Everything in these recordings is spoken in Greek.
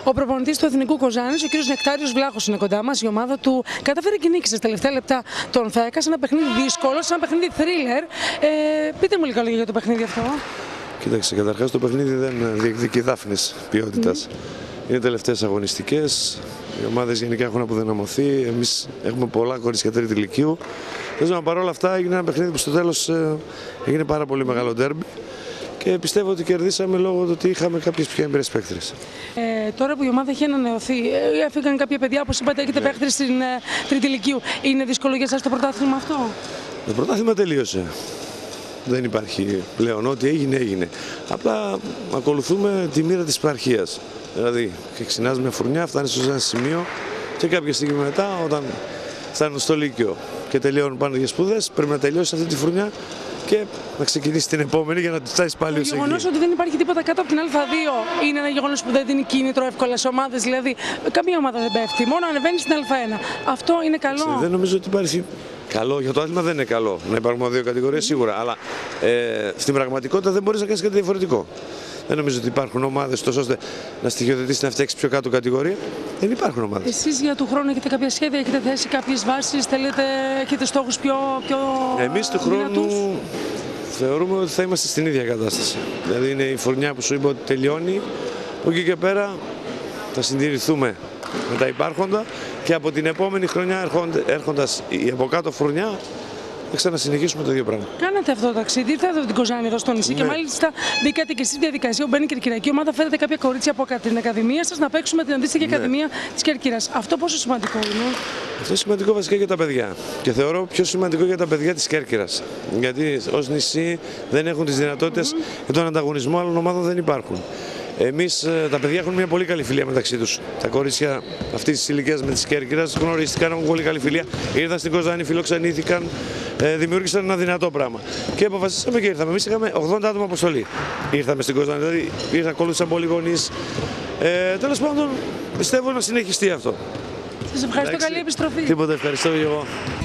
Ο προπονητής του Εθνικού Κοζάνης, ο κ. Νεκτάριος Βλάχος, είναι κοντά μας. Η ομάδα του κατάφερε και νίκησε στα τελευταία λεπτά τον ΦΑΕΚΑ σε ένα παιχνίδι δύσκολο, σε ένα παιχνίδι θρίλερ. Πείτε μου λίγα λόγια για το παιχνίδι αυτό. Κοίταξε, καταρχάς το παιχνίδι δεν διεκδικεί δάφνης ποιότητας. Είναι τελευταίες αγωνιστικές. Οι ομάδες γενικά έχουν αποδυναμωθεί. Εμείς έχουμε πολλά κορίτσια τρίτη ηλικίου. Παρόλα αυτά έγινε ένα παιχνίδι που στο τέλος έγινε πάρα πολύ μεγάλο ντέρμπι. Και πιστεύω ότι κερδίσαμε λόγω του ότι είχαμε κάποιες πιο έμπειρες παίκτρες. Τώρα που η ομάδα έχει ανανεωθεί, έφυγαν κάποια παιδιά, όπως είπατε, έχετε παίκτρες στην τρίτη ηλικίου. Είναι δύσκολο για εσάς το πρωτάθλημα αυτό? Το πρωτάθλημα τελείωσε. Δεν υπάρχει πλέον. Ό,τι έγινε, έγινε. Απλά ακολουθούμε τη μοίρα της επαρχίας. Δηλαδή, ξεκινάς μια φουρνιά, φτάνεις σε ένα σημείο και κάποια στιγμή μετά, όταν φτάνουν στο Λύκειο και τελειώνουν πάνω για σπουδές, πρέπει να τελειώσει αυτή τη φουρνιά και να ξεκινήσει την επόμενη για να τη φτάσει πάλι ως εκεί. Το γεγονός ότι δεν υπάρχει τίποτα κάτω από την Α2 είναι ένα γεγονός που δεν δίνει κίνητρο εύκολα σε ομάδες. Δηλαδή, καμία ομάδα δεν πέφτει, μόνο ανεβαίνει στην Α1. Αυτό είναι καλό? Δεν νομίζω ότι υπάρχει. Καλό για το άθλημα δεν είναι καλό να υπάρχουν δύο κατηγορίες σίγουρα, αλλά στην πραγματικότητα δεν μπορείς να κάνεις κάτι διαφορετικό. Δεν νομίζω ότι υπάρχουν ομάδες τόσο ώστε να στοιχειοθετήσει να φτιάξει πιο κάτω κατηγορία. Δεν υπάρχουν ομάδες. Εσείς για του χρόνου έχετε κάποια σχέδια, έχετε θέσει κάποιες βάσεις, έχετε στόχους πιο Εμείς του χρόνου θεωρούμε ότι θα είμαστε στην ίδια κατάσταση. Δηλαδή είναι η φουρνιά που σου είπα ότι τελειώνει. Από εκεί και πέρα θα συντηρηθούμε με τα υπάρχοντα και από την επόμενη χρονιά έρχοντας η από κάτω φουρνιά θα ξανασυνεχίσουμε το ίδιο πράγμα. Κάνατε αυτό το ταξίδι, ήρθατε από την Κοζάνη εδώ στο νησί και μάλιστα μπήκατε και στη διαδικασία που μπαίνει η Κερκυραϊκή ομάδα. Φέρετε κάποια κορίτσια από την Ακαδημία σας να παίξουμε την αντίστοιχη Ακαδημία της Κέρκυρας. Αυτό πόσο σημαντικό είναι? Αυτό είναι σημαντικό βασικά για τα παιδιά. Και θεωρώ πιο σημαντικό για τα παιδιά της Κέρκυρας. Γιατί ως νησί δεν έχουν τις δυνατότητες για τον ανταγωνισμό άλλων ομάδων δεν υπάρχουν. Εμείς, τα παιδιά έχουν μια πολύ καλή φιλία μεταξύ τους. Τα κορίτσια αυτής της ηλικίας με τις Κέρκυρας γνωρίστηκαν, έχουν πολύ καλή φιλία. Ήρθαν στην Κοζάνη, φιλοξενήθηκαν, δημιούργησαν ένα δυνατό πράγμα. Και αποφασίσαμε και ήρθαμε. Εμείς είχαμε 80 άτομα αποστολή. Ήρθαμε στην Κοζάνη, δηλαδή ακολούθησαν πολλοί γονείς. Τέλος πάντων, πιστεύω να συνεχιστεί αυτό. Σας ευχαριστώ, καλή επιστροφή. Τίποτα, ευχαριστώ και εγώ.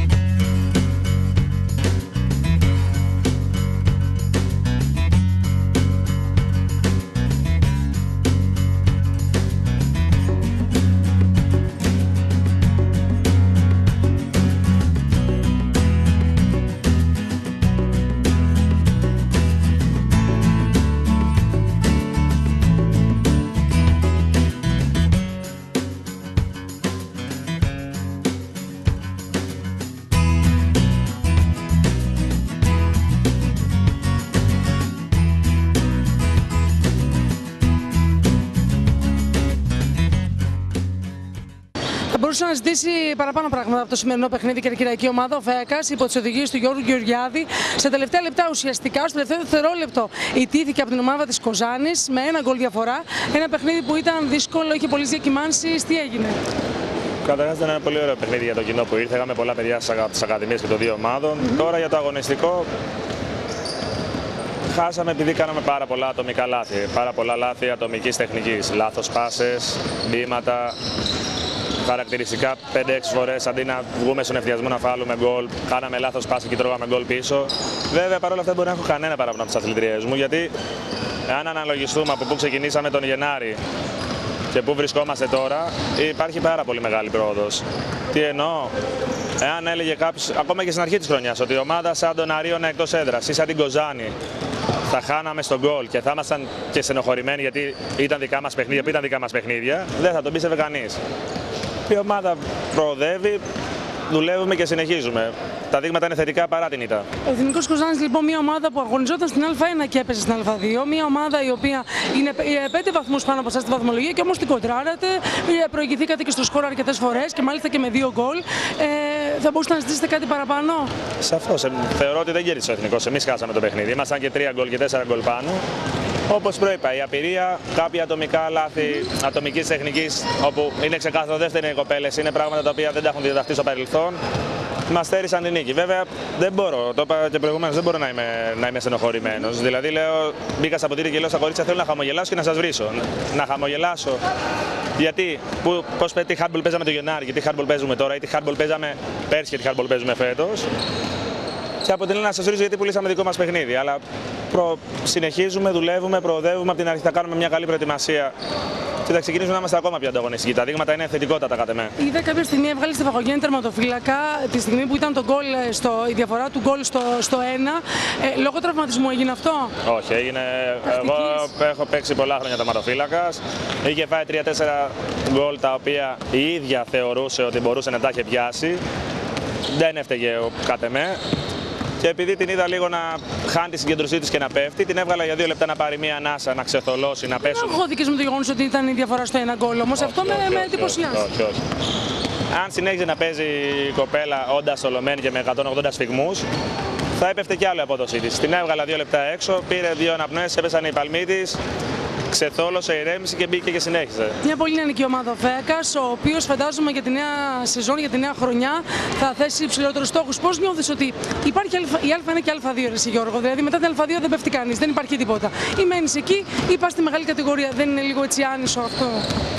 Μπορούσε να ζητήσει παραπάνω πράγματα από το σημερινό παιχνίδι η Κερκυραϊκή ομάδα. Ο ΦΑΕΚΑς υπό τις οδηγίες του Γιώργου Γεωργιάδη στα τελευταία λεπτά ουσιαστικά, στο τελευταίο δευτερόλεπτο ιτήθηκε από την ομάδα της Κοζάνης με ένα γκολ διαφορά. Ένα παιχνίδι που ήταν δύσκολο, είχε πολλές διακυμάνσεις. Τι έγινε? Καταρχάς ήταν ένα πολύ ωραίο παιχνίδι για το κοινό που ήρθε. Είχαμε πολλά παιδιά στις ακαδημίες και των δύο ομάδων. Τώρα για το αγωνιστικό. Χάσαμε επειδή κάναμε πάρα πολλά ατομικά λάθη. Πάρα πολλά λάθη ατομικής τεχνικής. Λάθος πάσες, μπήματα. Χαρακτηριστικά 5-6 φορές αντί να βγούμε στον ευθιασμό να φάλουμε γκολ, κάναμε λάθος πάση και τρώγαμε γκολ πίσω. Βέβαια παρόλα αυτά δεν μπορεί να έχω κανένα παράπονο από τις αθλητριές μου, γιατί αν αναλογιστούμε από πού ξεκινήσαμε τον Γενάρη και πού βρισκόμαστε τώρα, υπάρχει πάρα πολύ μεγάλη πρόοδος. Τι εννοώ? Εάν έλεγε κάποιος, ακόμα και στην αρχή της χρονιάς, ότι η ομάδα σαν τον Αρίωνα εκτός έδρας ή σαν την Κοζάνη θα χάναμε στον γκολ και θα ήμασταν και στενοχωρημένοι γιατί ήταν δικά μας παιχνίδια, δεν θα τον πίστευε κανείς. Η ομάδα προοδεύει, δουλεύουμε και συνεχίζουμε. Τα δείγματα είναι θετικά παρά την ήττα. Ο Εθνικός Κοζάνης, λοιπόν, μια ομάδα που αγωνιζόταν στην Α1 και έπεσε στην Α2. Μια ομάδα η οποία είναι 5 βαθμούς πάνω από εσάς στη βαθμολογία και όμως την κοντράρατε. Προηγηθήκατε και στο σκορ αρκετές φορές και μάλιστα και με 2 γκολ. Θα μπορούσατε να ζητήσετε κάτι παραπάνω? Σαφώς. Θεωρώ ότι δεν κέρδισε ο Εθνικός. Εμείς χάσαμε το παιχνίδι. Ήμασταν και 3 γκολ και 4 γκολ πάνω. Όπως προείπα, η απειρία, κάποια ατομικά λάθη ατομικής τεχνικής, όπου είναι ξεκάθαρο δεν φταίνουν οι κοπέλες, είναι πράγματα τα οποία δεν τα έχουν διδαχθεί στο παρελθόν. Μας στέρισαν την νίκη. Βέβαια, δεν μπορώ, το είπα και προηγουμένως, δεν μπορώ να είμαι στενοχωρημένος. Δηλαδή, μπήκα στα ποτήρια και λέω στα κορίτσια: θέλω να χαμογελάσω και να σας βρίσω. Να χαμογελάσω. Γιατί, τι hardball παίζαμε το Γενάρη και τι hardball παίζουμε τώρα, ή τι hardball παίζαμε πέρσι και τι hardball παίζουμε φέτος. Και από την άλλη να σας ρωτήσω γιατί πουλήσαμε δικό μας παιχνίδι. Αλλά συνεχίζουμε, δουλεύουμε, προοδεύουμε. Από την αρχή θα κάνουμε μια καλή προετοιμασία. Και θα ξεκινήσουμε να είμαστε ακόμα πιο ανταγωνιστικοί. Τα δείγματα είναι θετικότατα κατά με. Είδα κάποια στιγμή έβγαλε Στεφαγωγέννη τερματοφύλακα τη στιγμή που ήταν το γκολ, η διαφορά του γκολ στο 1. Λόγω τραυματισμού έγινε αυτό? Όχι, έγινε. Εγώ έχω παίξει πολλά χρόνια τερματοφύλακας. Είχε φάει 3-4 γκολ τα οποία η ίδια θεωρούσε ότι μπορούσε να τα είχε πιάσει. Δεν έφταιγε κατά με. Και επειδή την είδα λίγο να χάνει τη συγκέντρωσή της και να πέφτει, την έβγαλα για 2 λεπτά να πάρει μία ανάσα, να ξεθολώσει, να πέσει. Δεν αγχώθηκες με το γεγονός ότι ήταν η διαφορά στο 1 γκολ, όμως αυτό με εντυπωσιάζει. Όχι. Αν συνέχιζε να παίζει η κοπέλα όντας ολωμένη και με 180 σφιγμούς, θα έπεφτε κι άλλο η απόδοσή της. Την έβγαλα 2 λεπτά έξω, πήρε 2 αναπνοές, έπεσαν οι παλμοί της. Ξεθόλωσε, ηρέμησε και μπήκε και συνέχισε. Μια πολύ νεανική ομάδα ο Φέακας, ο οποίος φαντάζομαι για τη νέα σεζόν, για τη νέα χρονιά, θα θέσει υψηλότερους στόχους. Πώς νιώθεις ότι υπάρχει η Α1 και Α2, ρε Γιώργο? Δηλαδή μετά την Α2 δεν πέφτει κανείς, δεν υπάρχει τίποτα. Ή μένεις εκεί ή πας στη μεγάλη κατηγορία. Δεν είναι λίγο έτσι άνισο αυτό?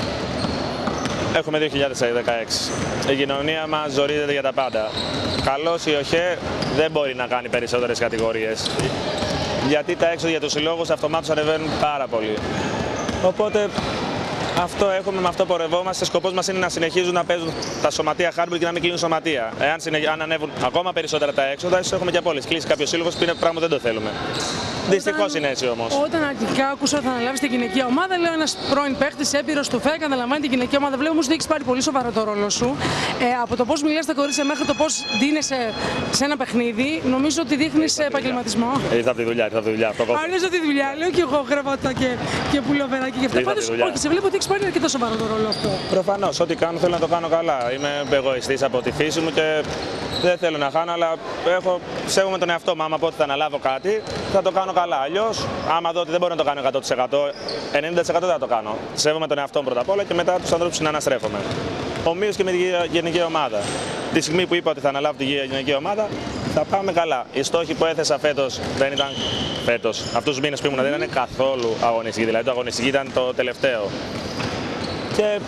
Έχουμε 2016. Η κοινωνία μας ζορίζεται για τα πάντα. Καλώς η ΟΧΕ δεν μπορεί να κάνει περισσότερες κατηγορίες. Γιατί τα έξοδα για τους συλλόγους αυτομάτως ανεβαίνουν πάρα πολύ. Οπότε αυτό έχουμε, με αυτό πορευόμαστε. Σκοπός μας είναι να συνεχίζουν να παίζουν τα σωματεία hardball και να μην κλείνουν σωματεία. Αν ανέβουν ακόμα περισσότερα τα έξοδα, ίσως έχουμε και απόλυες. Κλείσει κάποιος σύλλογος που είναι πράγμα δεν το θέλουμε. Δυστυχώς είναι έτσι όμως. Όταν αρχικά άκουσα ότι θα αναλάβεις την γυναικεία ομάδα, λέω ένας πρώην παίχτης έμπειρος του ΦΕΚ, αναλαμβάνει την γυναικεία ομάδα. Βλέπω όμως ότι έχεις πάρει πολύ σοβαρά το ρόλο σου. Από το πώς μιλάς στα κορίτσια μέχρι το πώς δίνεσαι σε ένα παιχνίδι, νομίζω ότι δείχνεις επαγγελματισμό. Ήρθα από τη δουλειά. Αν ήρθα από τη δουλειά, λέω και εγώ γραβάτα και πουλοβεράκι και αυτά. Πάντως, όχι, σε βλέπω ότι έχεις πάρει αρκετά σοβαρά το ρόλο αυτό. Προφανώς, ό,τι κάνω θέλω να το κάνω καλά. Είμαι εγωιστής από τη φύση μου και δεν θέλω να χάνω, αλλά σέβομαι τον εαυτό μου. Άμα πω ότι θα αναλάβω κάτι, θα το κάνω καλά. Αλλιώς, άμα δω ότι δεν μπορώ να το κάνω 100%, 90% δεν θα το κάνω. Σέβομαι τον εαυτό μου πρώτα απ' όλα και μετά τους ανθρώπους συναναστρέφομαι. Ομοίως και με τη γενική ομάδα. Τη στιγμή που είπα ότι θα αναλάβω τη γενική ομάδα, θα πάμε καλά. Οι στόχοι που έθεσα φέτος δεν ήταν φέτος. Αυτούς τους μήνες που ήμουν δεν ήταν καθόλου αγωνιστική. Δηλαδή, το αγωνιστική ήταν το τελευταίο. Και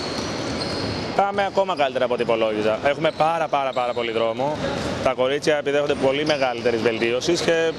πάμε ακόμα καλύτερα από ό,τι υπολόγιζα. Έχουμε πάρα πολύ δρόμο. Τα κορίτσια επιδέχονται πολύ μεγαλύτερη βελτίωση και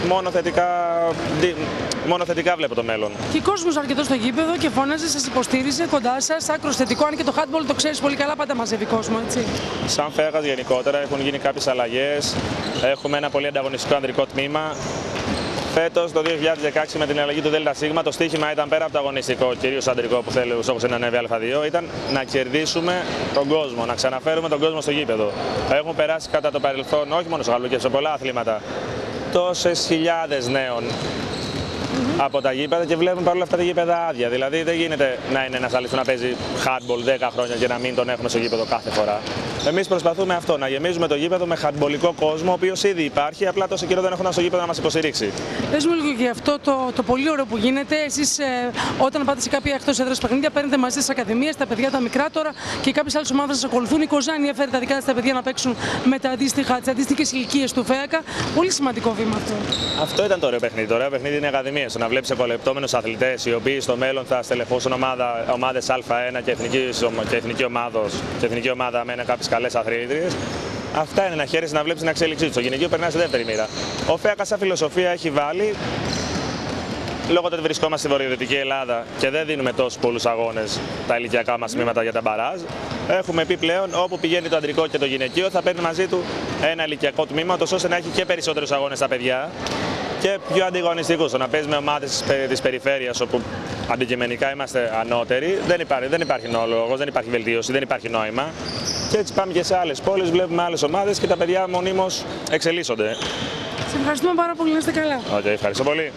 μόνο θετικά βλέπω το μέλλον. Και κόσμος αρκετό στο γήπεδο και φώναζε, σας υποστήριζε κοντά σας, άκρος θετικό. Αν και το handball το ξέρεις πολύ καλά, πάντα μαζεύει κόσμο, έτσι. Σαν Φέακας γενικότερα έχουν γίνει κάποιες αλλαγές. Έχουμε ένα πολύ ανταγωνιστικό ανδρικό τμήμα. Φέτος, το 2016, με την αλλαγή του ΔΣ, το στοίχημα ήταν πέρα από το αγωνιστικό, κυρίως αντρικό που θέλει ο στόχος είναι να ανέβει Α2, ήταν να κερδίσουμε τον κόσμο, να ξαναφέρουμε τον κόσμο στο γήπεδο. Έχουμε περάσει κατά το παρελθόν, όχι μόνο στο handball και σε πολλά αθλήματα, τόσες χιλιάδες νέων από τα γήπεδα και βλέπουμε παρόλα αυτά τα γήπεδα άδεια. Δηλαδή δεν γίνεται να είναι ένας άλλος που να παίζει handball 10 χρόνια και να μην τον έχουμε στο γήπεδο κάθε φορά. Εμείς προσπαθούμε αυτό, να γεμίζουμε το γήπεδο με handballικό κόσμο, ο οποίος ήδη υπάρχει, απλά τόσο καιρό δεν έχουν στο γήπεδο να μας υποστηρίξει. Πες μου λίγο για αυτό το πολύ ωραίο που γίνεται. Εσείς όταν πάτε σε κάποια εκτός έδρας παιχνίδια, παίρνετε μαζί στις ακαδημίες, τα παιδιά τα μικρά τώρα και κάποιες άλλες ομάδες σας ακολουθούν. Η Κοζάνη έφερε τα δικά της τα παιδιά να παίξουν με τις αντίστοιχες ηλικίες του ΦΕΑΚΑ. Πολύ σημαντικό βήμα αυτό. Αυτό ήταν το ωραίο παιχνίδι. Το ωραίο παιχνίδι είναι οι ακαδημίες. Να βλέπεις εκολεπτόμενους αθλητές οι οποίοι στο μέλλον θα στελεχώσουν ομάδες Α1 και εθνική ομάδα με κάποιες καλές αθλήτριες. Αυτά είναι να χαίρεσαι να βλέπεις την εξέλιξή του. Στο γυναικείο περνάει σε δεύτερη μοίρα. Ο ΦΕΑΚΑ σαν φιλοσοφία έχει βάλει, λόγω του ότι βρισκόμαστε στη βορειοδυτική Ελλάδα και δεν δίνουμε τόσους πολλούς αγώνες τα ηλικιακά μας τμήματα για τα μπαράζ, έχουμε πει πλέον όπου πηγαίνει το αντρικό και το γυναικείο θα παίρνει μαζί του ένα ηλικιακό τμήμα, ώστε να έχει και περισσότερους αγώνες στα παιδιά και πιο αντιγωνιστικούς. Το να παίζει με ομάδες της περιφέρειας όπου αντικειμενικά είμαστε ανώτεροι, δεν υπάρχει λόγος, δεν υπάρχει βελτίωση, δεν υπάρχει νόημα. Και έτσι πάμε και σε άλλες πόλεις, βλέπουμε άλλες ομάδες και τα παιδιά μονίμως εξελίσσονται. Σε ευχαριστούμε πάρα πολύ, να είστε καλά. Ευχαριστώ πολύ.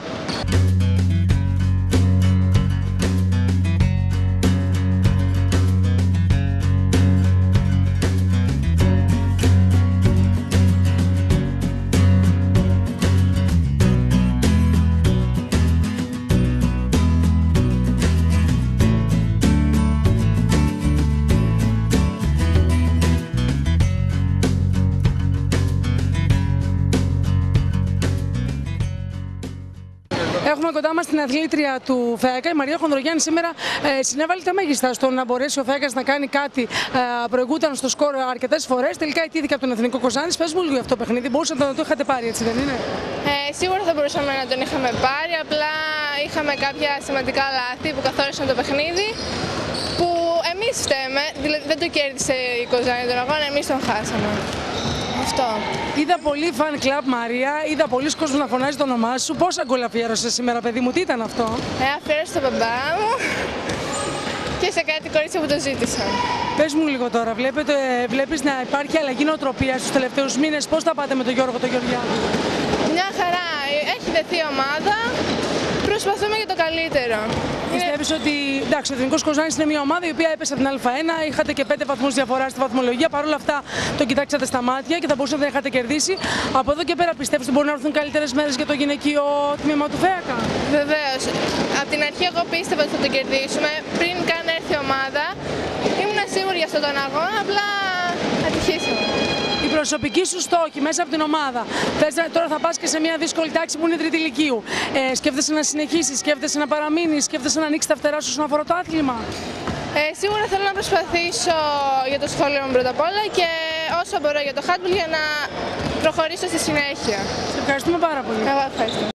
Έχουμε κοντά μας την αθλήτρια του ΦΕΑΚΑ, η Μαρία Χονδρογιάννη. Σήμερα συνέβαλε τα μέγιστα στο να μπορέσει ο ΦΕΑΚΑς να κάνει κάτι. Προηγούταν στο σκορ αρκετές φορές. Τελικά ιτήθηκε από τον Εθνικό Κοζάνης. Πες μου λίγο αυτό το παιχνίδι. Μπορούσατε να το είχατε πάρει, έτσι δεν είναι? Σίγουρα θα μπορούσαμε να τον είχαμε πάρει. Απλά είχαμε κάποια σημαντικά λάθη που καθόρισαν το παιχνίδι. Που εμείς φταίμε. Δηλαδή δεν το κέρδισε η Κοζάνη τον αγώνα, εμείς τον χάσαμε. Αυτό. Είδα πολύ fan club, Μαρία, είδα πολλοί κόσμος να φωνάζει το όνομά σου. Πόσα γκολ αφιέρωσες σήμερα, παιδί μου, τι ήταν αυτό? Αφιέρωσα στον μπαμπά μου και σε κάτι κορίτσια που το ζήτησαν. Πες μου λίγο τώρα, βλέπεις να υπάρχει αλλαγή νοοτροπίας στους τελευταίους μήνες. Πώς τα πάτε με τον Γιώργο τον Γεωργιάδη? Μια χαρά, έχει δεθεί ομάδα, προσπαθούμε για το καλύτερο. Πιστεύεις ότι εντάξει, ο Εθνικός Κοζάνης είναι μια ομάδα η οποία έπεσε από την Α1, είχατε και 5 βαθμούς διαφορά στη βαθμολογία. Παρ' όλα αυτά τον κοιτάξατε στα μάτια και θα μπορούσατε να είχατε κερδίσει. Από εδώ και πέρα πιστεύεις ότι μπορεί να έρθουν καλύτερες μέρες για το γυναικείο τμήμα του ΦΕΑΚΑ? Βεβαίως. Από την αρχή εγώ πίστευα ότι θα το κερδίσουμε. Πριν καν έρθει η ομάδα, ήμουν σίγουρη για αυτόν τον αγώνα, απλά ατυχήσαμε. Η προσωπική σου στόχη μέσα από την ομάδα. Τώρα θα πας και σε μια δύσκολη τάξη που είναι τρίτη λυκείου. Σκέφτεσαι να συνεχίσεις, σκέφτεσαι να παραμείνεις, σκέφτεσαι να ανοίξεις τα φτερά σου όσον αφορά το άθλημα? Σίγουρα θέλω να προσπαθήσω για το σχολείο μου πρώτα απ' όλα και όσο μπορώ για το handball για να προχωρήσω στη συνέχεια. Σε ευχαριστούμε πάρα πολύ. Εγώ ευχαριστώ.